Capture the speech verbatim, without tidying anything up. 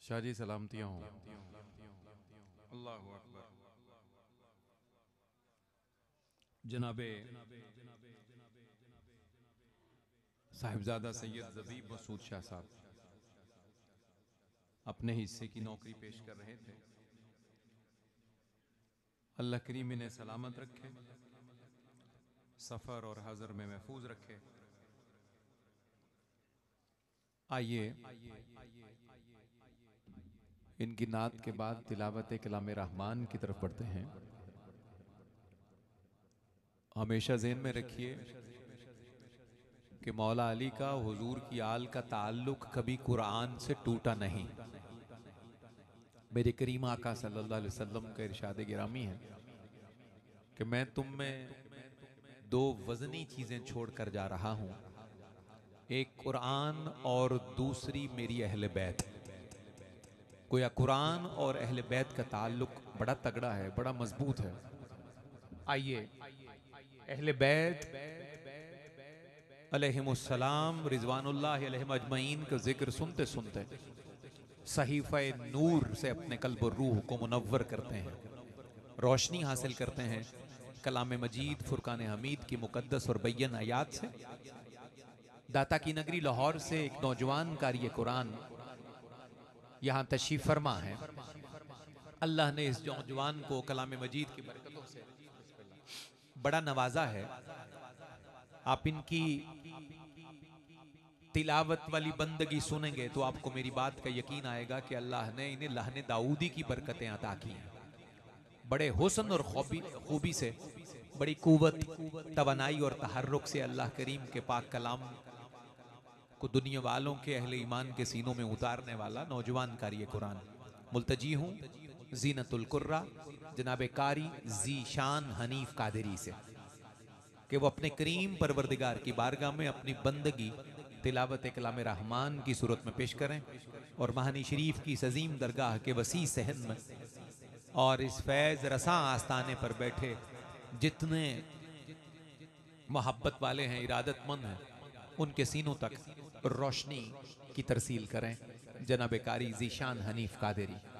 शाह जी सलामतियाँ हों। अल्लाहु अकबर। जनाबे साहिबजादा सैयद ज़बीब मसूद शाह साहब अपने हिस्से की नौकरी पेश कर रहे थे। अल्लाह करीम इन्हें सलामत रखे, सफ़र और हज़र में महफूज रखे। आइए इनकी नात के बाद तिलावत कलाम रहमान की तरफ बढ़ते हैं। हमेशा ज़हन में रखिए कि मौला अली का हुजूर की आल का ताल्लुक कभी कुरान से टूटा नहीं। मेरे करीम आका सल्लल्लाहु अलैहि वसल्लम का इरशाद गिरामी है कि मैं तुम में दो वजनी चीजें छोड़कर जा रहा हूं, एक कुरान और दूसरी मेरी अहले बैत। गोया कुरान और अहले बैत का ताल्लुक बड़ा तगड़ा है, बड़ा मजबूत है। आइए अहले बैत अलैहिमुस्सलाम रिजवानुल्लाह अलैहिम अजमईन का जिक्र सुनते सुनते सहीफा नूर से अपने कल्ब और रूह को मुनव्वर करते हैं, रोशनी हासिल करते हैं कलाम मजीद फुरकान हमीद की मुकद्दस और बैयन आयात से। दाता की नगरी लाहौर से एक नौजवान कारी कुरान यहाँ तशरीफ फरमा है। अल्लाह ने इस नौजवान को कलाम मजीद की बरकतों से बड़ा नवाजा है। आप इनकी तिलावत वाली बंदगी सुनेंगे तो आपको मेरी बात का यकीन आएगा कि अल्लाह ने इन्हें लहने दाऊदी की बरकतें अता की हैं। बड़े हुस्न और खूबी खूबी से, बड़ी कुव्वत, तवानाई और तहर्रुक से अल्लाह करीम के पाक कलाम को दुनिया वालों के अहले ईमान के सीनों में उतारने वाला नौजवान कारी कुरान। मुल्तजी हूँ जीनतुल कुर्रा जनाब कारी जीशान हनीफ कादरी से कि वो अपने करीम परवरदिगार की बारगाह में अपनी बंदगी तिलावत कलाम रहमान की सूरत में पेश करें और महानी शरीफ की सजीम दरगाह के वसी सहन में और इस फैज़ रसा आस्ताने पर बैठे जितने मोहब्बत वाले हैं, इरादतमंद हैं, उनके सीनों तक रोशनी की तरसील करें। जनाब कारी जीशान हनीफ कादरी।